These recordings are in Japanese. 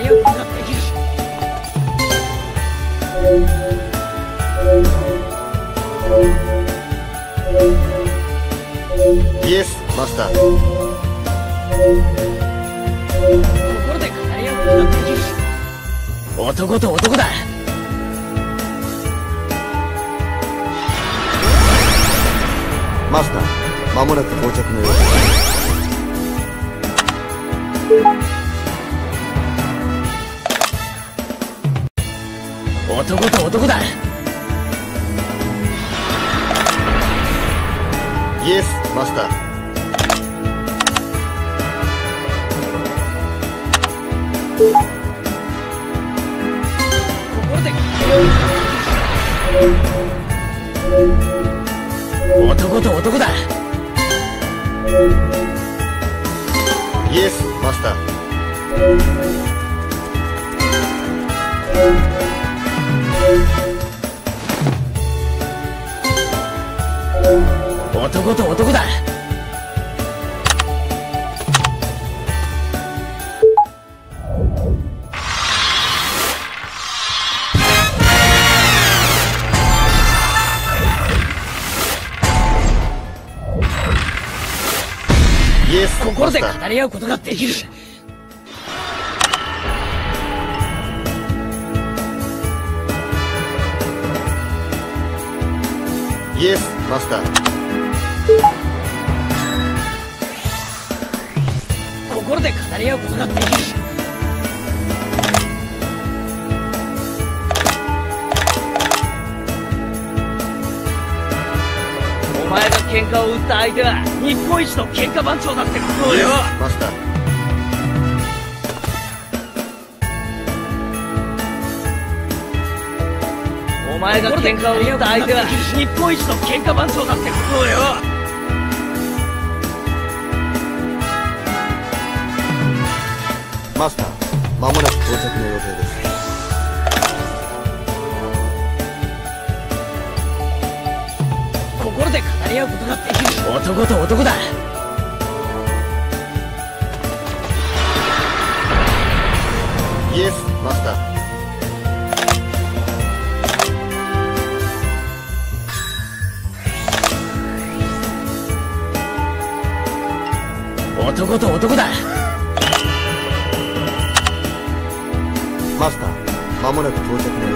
り合うことができる。 イエスマスター。 心で語り合うことができる。男と男だ。 マスター、間もなく到着のようです。 男と男だ。 イエスマスター。 心で語り合う男と男だ。 イエスマスター。 男と男だ。 イエス心で語マスター。 り合うことができる。 イエスマスター。 心で語り合うことができる。お前が喧嘩を打った相手は日本一の喧嘩番長だってことをよ。 マスター。 お前が喧嘩を打った相手は日本一の喧嘩番長だってことをよ。 マスター、間もなく到着の予定です。 心で語り合うことができる。男と男だ。 イエスマスター。 男と男だ。 マスター、間もなく到着の予定です。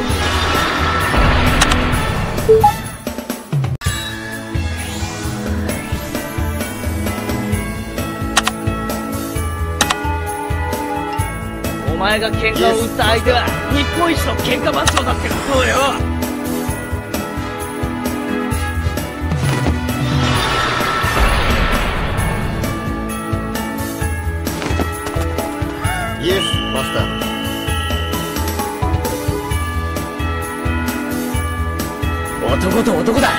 お前が喧嘩を打った相手は日本一の喧嘩番長だってことをよ。 イエスマスター。 男と男だ。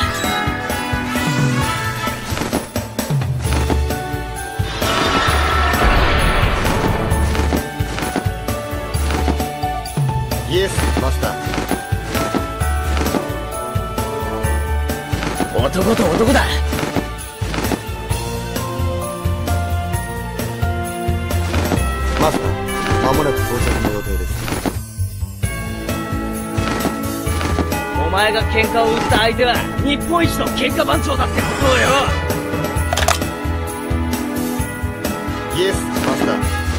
イエスマスター。 男と男だ。 マスター、間もなく到着の予定です。 お前が喧嘩を打った相手は日本一の喧嘩番長だってことをよ。 イエスマスター。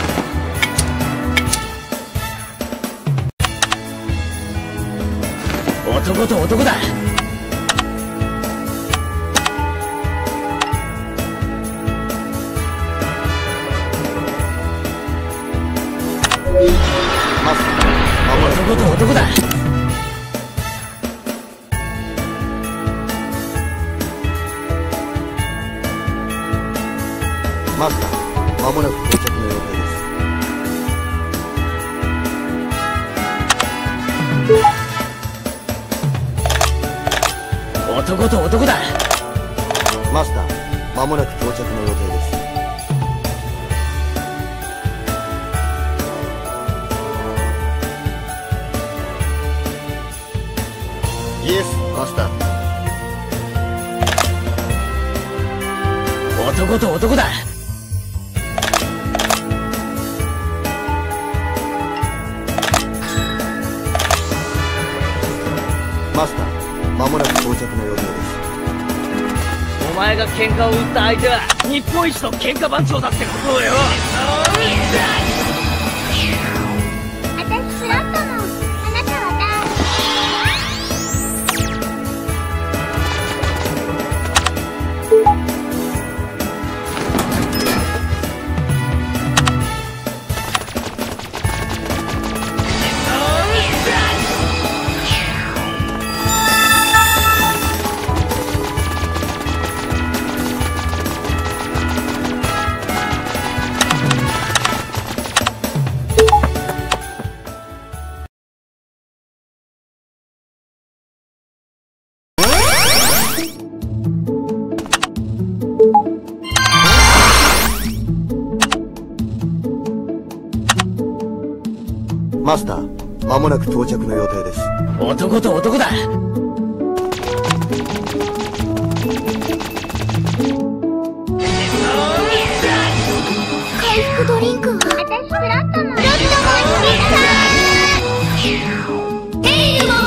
男と男だ。 マスター、間もなく男と男だ。 マスター、間もなく到着の予定です。 男と男だ。 マスター、間もなく到着の予定です。イエスマスター。 男と男だ。 マスター、間もなく到着の予定です。 お前が喧嘩を売った相手は日本一の喧嘩番長だってことをよ。 私スロットも、あなたはマスター、間もなく到着の予定です。 男と男だ。 回復ドリンクは私スロットも、テイルも。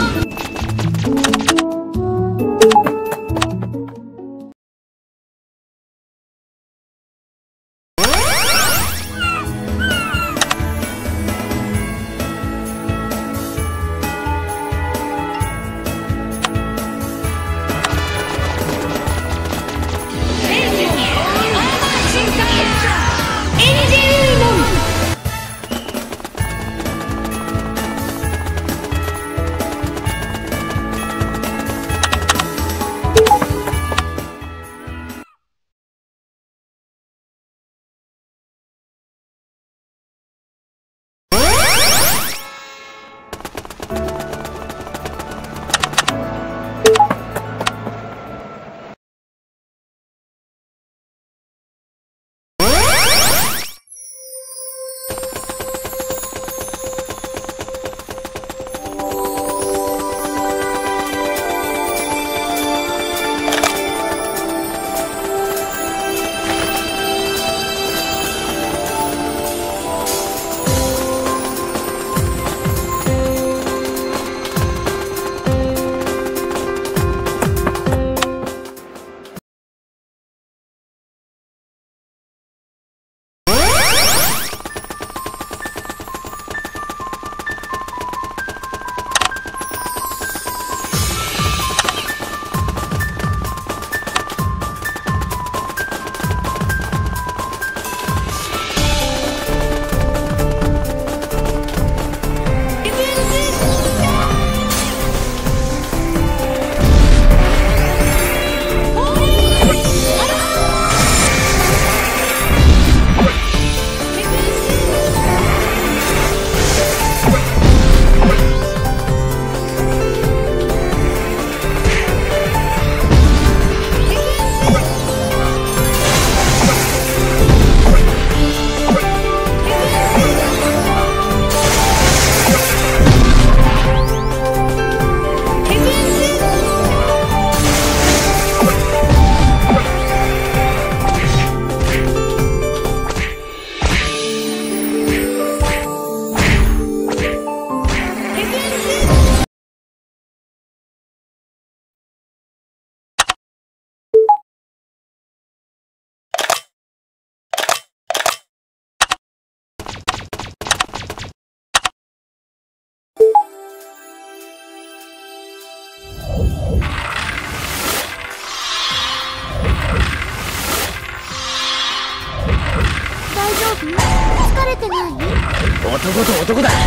疲れてない？ 男と男だ。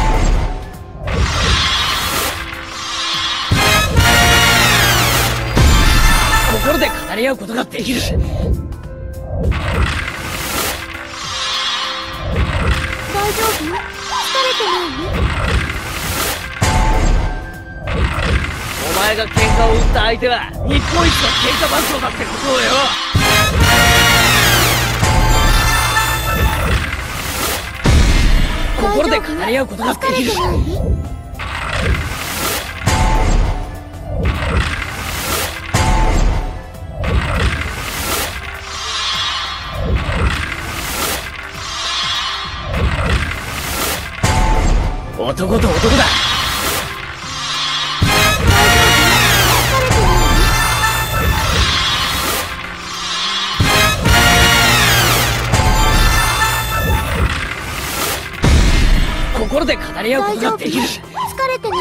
心で語り合うことができる。 大丈夫？疲れてない？ お前が喧嘩を売った相手は日本一の喧嘩番長だってことをよ。心で語り合うことができる。男と男だ。 ころで語り合うことができる。 疲れてない？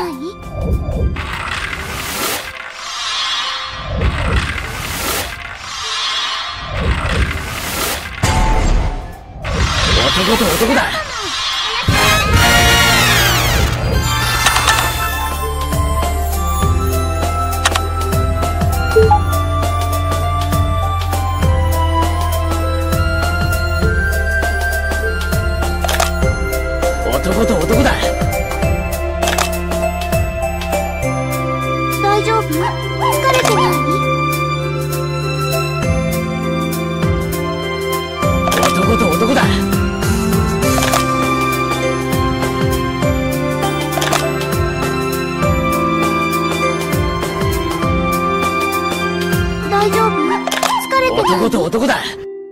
男と男だ。男と男だ。 大丈夫？疲れてない？ 男と男だ。 大丈夫？疲れてない？ 男と男だ。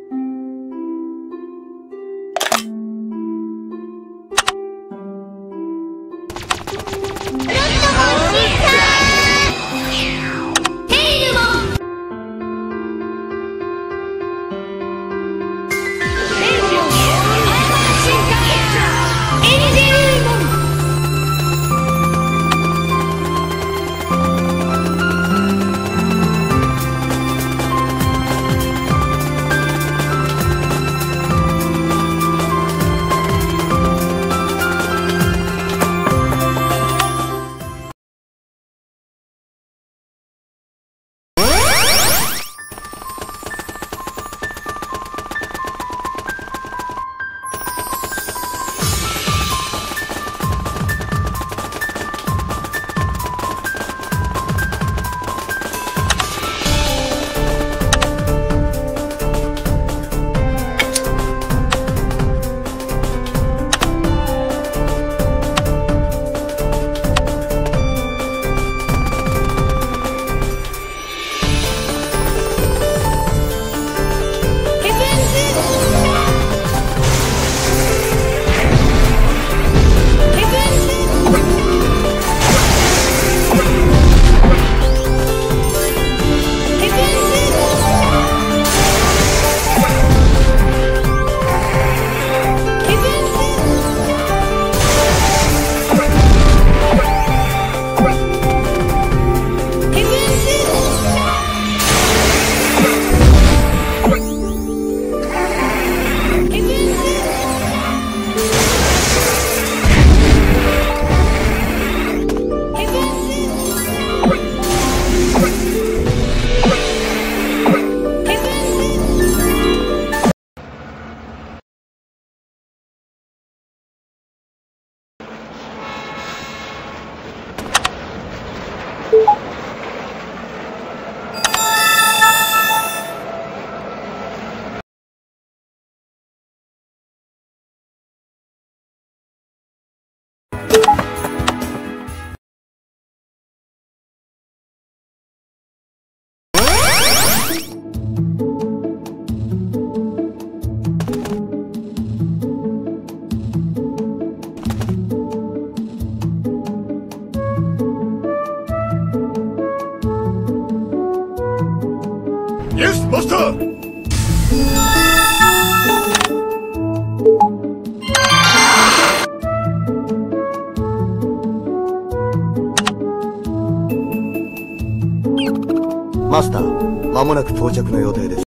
イエスマスター。マスター、間もなく到着の予定です。